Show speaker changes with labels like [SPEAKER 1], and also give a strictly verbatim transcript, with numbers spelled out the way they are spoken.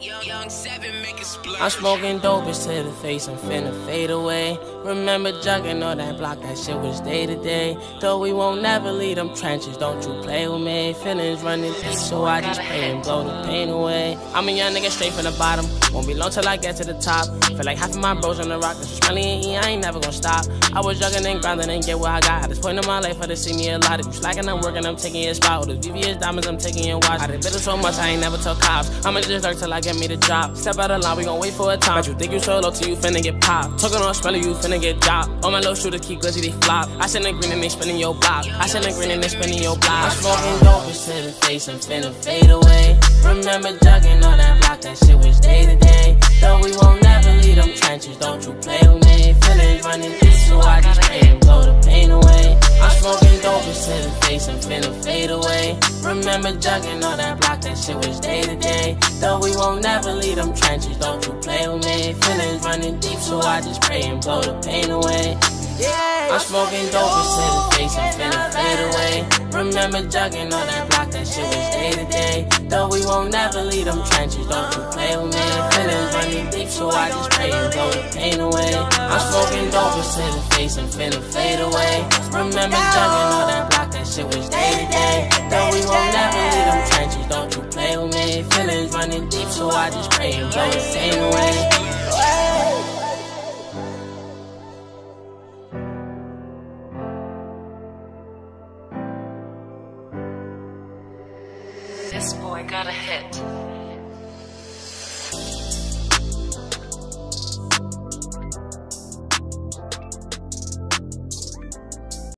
[SPEAKER 1] Young, young seven, make it splurge.
[SPEAKER 2] I'm smoking dope, it's to the face, I'm finna fade away. Remember jugging on that block, that shit was day to day. Though we won't never leave them trenches, don't you play with me. Feelings running deep, so I just pray and blow the pain away. I'm a young nigga straight from the bottom, won't be long till I get to the top. Feel like half of my bros on the rock, that's smelly and E, I ain't never gonna stop. I was jugging and grinding and get what I got. At this point in my life, I just see me a lot. If you slacking, I'm working, I'm taking your spot. With the V V S diamonds, I'm taking your watch. I done been so much, I ain't never tell cops. I'ma just lurk till I get me the job. Step out of line, we gon' wait for a time. But you think you so low till you finna get popped. Talking on smelly, you finna get dropped. All my little shooters keep glitzy, they flop. I send a green and they spinning your block. I send a green and they spinning your block. I'm smoking dope, it's to the face, I'm finna fade away. Remember jugging on that block, that shit was day to day. Though we won't never leave them trenches, don't you play with me. Feelings running deep, so I just pray and blow the pain away. I'm smoking dope, it's to the face, I'm finna fade away. Remember jugging on that block, that shit was day to day. Though we won't never leave them trenches, don't you play with me. Feelings running deep, so I just pray and blow the pain away. I'm smoking dope, it's to the face, I'm finna fade away. Remember jugging on that block, that shit was day to day. Though we won't never leave them trenches, don't you play with me. Feelings running deep, so I just pray and blow the pain away. I'm smoking dope, it's to the face, I'm finna fade away. Remember jugging on that block, that shit was day to day. Though we won't never leave them trenches, don't you play with me. Feelings running deep, so I just pray and blow the pain away.
[SPEAKER 3] This boy got a hit.